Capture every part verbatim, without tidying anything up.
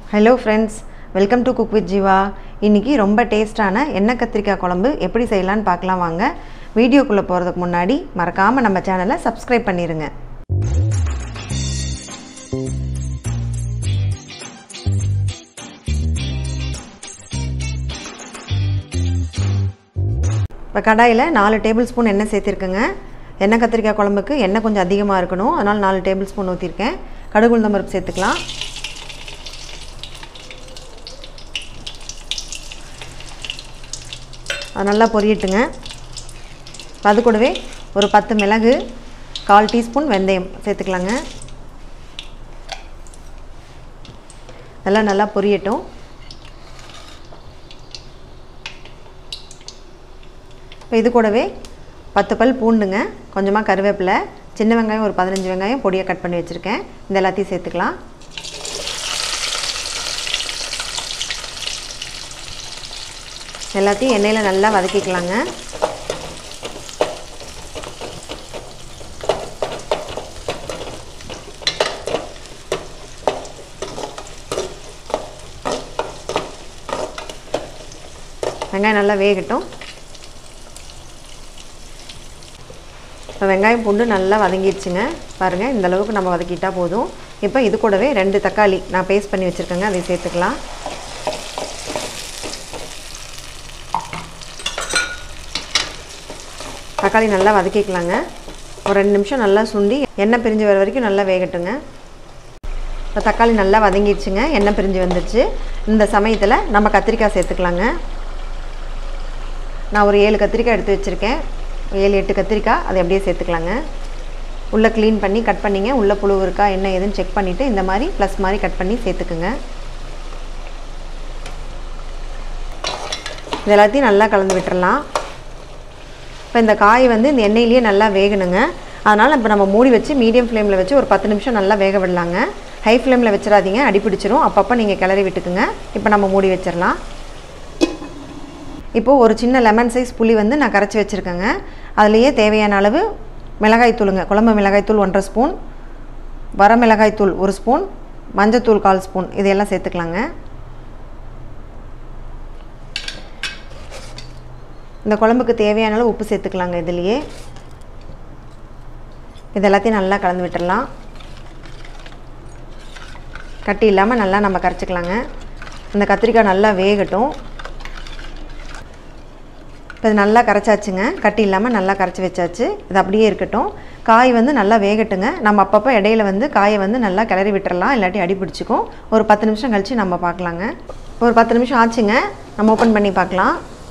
Hello friends, welcome to Cook with Jiva. இன்னைக்கு ரொம்ப டேஸ்டான எண்ணெய் கத்திரிக்காய் குழம்பு எப்படி செய்யலாம்னு பார்க்கலாம் வாங்க. வீடியோக்குள்ள போறதுக்கு முன்னாடி மறக்காம நம்ம சேனலை சப்ஸ்கிரைப் பண்ணிருங்க. இப்போ கடாயில் நாலு டேபிள் ஸ்பூன் எண்ணெய் சேர்த்திருக்கேங்க. எண்ணெய் கத்திரிக்காய் குழம்புக்கு எண்ணெய் கொஞ்சம் அதிகமாக இருக்கணும், அதனால் நாலு டேபிள் ஸ்பூன் ஊற்றிருக்கேன். கடுகு உளுந்தம் பருப்பு சேர்த்துக்கலாம். அது நல்லா பொரியட்டுங்க. அது கூடவே ஒரு பத்து மிளகு, கால் டீஸ்பூன் வெந்தயம் சேர்த்துக்கலாங்க. எல்லாம் நல்லா பொரியட்டும். இப்போ இது கூடவே பத்து பல் பூண்டுங்க, கொஞ்சமாக கருவேப்பிலை, சின்ன வெங்காயம் ஒரு பதினஞ்சு வெங்காயம் பொடியாக கட் பண்ணி வச்சுருக்கேன். இந்த எல்லாத்தையும் சேர்த்துக்கலாம். எல்லாத்தையும் எண்ணெயில் நல்லா வதக்கிக்கலாங்க. வெங்காயம் நல்லா வேகட்டும். இப்போ வெங்காயம் பூண்டு நல்லா வதங்கிடுச்சுங்க. பாருங்கள், இந்த அளவுக்கு நம்ம வதக்கிட்டா போதும். இப்போ இது கூடவே ரெண்டு தக்காளி நான் பேஸ்ட் பண்ணி வச்சுருக்கேங்க, அதை சேர்த்துக்கலாம். தக்காளி நல்லா வதக்கிக்கலாங்க. ஒரு ரெண்டு நிமிஷம் நல்லா சுண்டி எண்ணெய் பிரிஞ்சு வர வரைக்கும் நல்லா வேகட்டுங்க. இப்போ தக்காளி நல்லா வதங்கிடுச்சுங்க, எண்ணெய் பிரிஞ்சு வந்துடுச்சு. இந்த சமயத்தில் நம்ம கத்திரிக்காய் சேர்த்துக்கலாங்க. நான் ஒரு ஏழு கத்திரிக்காய் எடுத்து வச்சுருக்கேன், ஏழு எட்டு கத்திரிக்காய், அதை அப்படியே சேர்த்துக்கலாங்க. உள்ளே க்ளீன் பண்ணி கட் பண்ணிங்க, உள்ளே புழு இருக்கா என்ன ஏதுன்னு செக் பண்ணிவிட்டு இந்த மாதிரி ப்ளஸ் மாதிரி கட் பண்ணி சேர்த்துக்குங்க. இது எல்லாத்தையும் நல்லா கலந்து விட்டுறலாம். இப்போ இந்த காய் வந்து இந்த எண்ணெயிலேயே நல்லா வேகணுங்க. அதனால் இப்போ நம்ம மூடி வச்சு மீடியம் ஃப்ளேமில் வச்சு ஒரு பத்து நிமிஷம் நல்லா வேக விடலாங்க. ஹை ஃப்ளேமில் வச்சிடாதீங்க, அடிப்பிடிச்சிரும். அப்பப்போ நீங்கள் கிளறி விட்டுக்குங்க. இப்போ நம்ம மூடி வச்சிடலாம். இப்போது ஒரு சின்ன லெமன் சைஸ் புளி வந்து நான் கரைச்சி வச்சுருக்கேங்க. அதுலேயே தேவையான அளவு மிளகாய் தூளுங்க, குழம்பு மிளகாய் தூள் ஒன்றரை ஸ்பூன், வர மிளகாய் தூள் ஒரு ஸ்பூன், மஞ்சத்தூள் கால் ஸ்பூன், இதையெல்லாம் சேர்த்துக்கலாங்க. இந்த குழம்புக்கு தேவையான அளவு உப்பு சேர்த்துக்கலாங்க இதுலேயே. இது எல்லாத்தையும் நல்லா கலந்து விட்டுடலாம். கட்டி இல்லாமல் நல்லா நம்ம கரைச்சிக்கலாங்க. இந்த கத்திரிக்காய் நல்லா வேகட்டும். இப்போ இது நல்லா கரைச்சாச்சுங்க, கட்டி இல்லாமல் நல்லா கரைச்சி வச்சாச்சு. இது அப்படியே இருக்கட்டும். காய் வந்து நல்லா வேகட்டுங்க. நம்ம அப்பப்போ இடையில வந்து காயை வந்து நல்லா கிளறி விட்டுறலாம், இல்லாட்டி அடி பிடிச்சிக்கும். ஒரு பத்து நிமிஷம் கழித்து நம்ம பார்க்கலாங்க. ஒரு பத்து நிமிஷம் ஆச்சுங்க, நம்ம ஓப்பன் பண்ணி பார்க்கலாம்.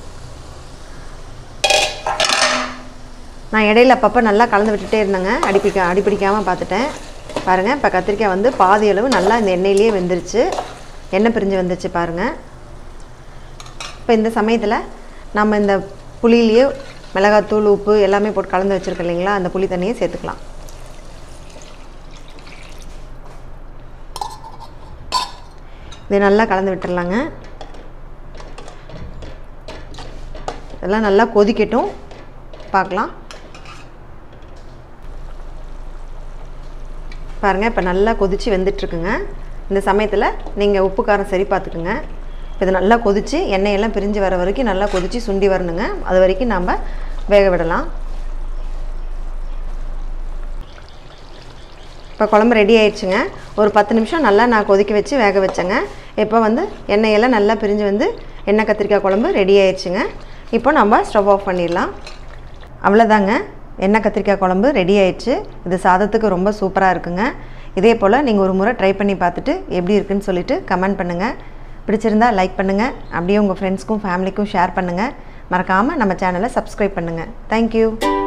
நான் இடையில அப்பப்போ நல்லா கலந்து விட்டுட்டே இருந்தேங்க, அடிப்பிடிக்க அடிப்பிடிக்காமல் பார்த்துட்டேன். பாருங்கள், இப்போ கத்திரிக்காய் வந்து பாதி அளவு நல்லா இந்த எண்ணெயிலேயே வெந்துருச்சு, எண்ணெய் பிரிஞ்சு வந்துருச்சு பாருங்கள். இப்போ இந்த சமயத்தில் நம்ம இந்த புளியிலேயே மிளகாத்தூள் உப்பு எல்லாமே போட்டு கலந்து வச்சுருக்கோம் இல்லைங்களா, அந்த புளி தண்ணியை சேர்த்துக்கலாம். இதை நல்லா கலந்து விட்டுடலாங்க. இதெல்லாம் நல்லா கொதிக்கட்டும், பார்க்கலாம். பாருங்கள், இப்போ நல்லா கொதித்து வெந்துட்டுருக்குங்க. இந்த சமயத்தில் நீங்கள் உப்பு காரம் சரி பார்த்துக்குங்க. இப்போ இது நல்லா கொதித்து எண்ணெயெல்லாம் பிரிஞ்சு வர வரைக்கும் நல்லா கொதித்து சுண்டி வரணுங்க. அது வரைக்கும் நாம் வேக விடலாம். இப்போ குழம்பு ரெடி ஆயிடுச்சுங்க. ஒரு பத்து நிமிஷம் நல்லா நான் கொதிக்க வச்சு வேக வச்சேங்க. இப்போ வந்து எண்ணெயெல்லாம் நல்லா பிரிஞ்சு வந்து எண்ணெய் கத்திரிக்காய் குழம்பு ரெடி ஆயிடுச்சுங்க. இப்போ நம்ம ஸ்டவ் ஆஃப் பண்ணிடலாம். அவ்வளோதாங்க, எண்ணெய் கத்திரிக்காய் குழம்பு ரெடி ஆயிடுச்சு. இது சாதத்துக்கு ரொம்ப சூப்பராக இருக்குங்க. இதே போல் நீங்கள் ஒரு முறை ட்ரை பண்ணி பார்த்துட்டு எப்படி இருக்குன்னு சொல்லிவிட்டு கமெண்ட் பண்ணுங்கள். பிடிச்சிருந்தா லைக் பண்ணுங்கள், அப்படியே உங்கள் ஃப்ரெண்ட்ஸ்க்கும் ஃபேமிலிக்கும் ஷேர் பண்ணுங்கள். மறக்காமல் நம்ம சேனலை சப்ஸ்கிரைப் பண்ணுங்கள். தேங்க்யூ.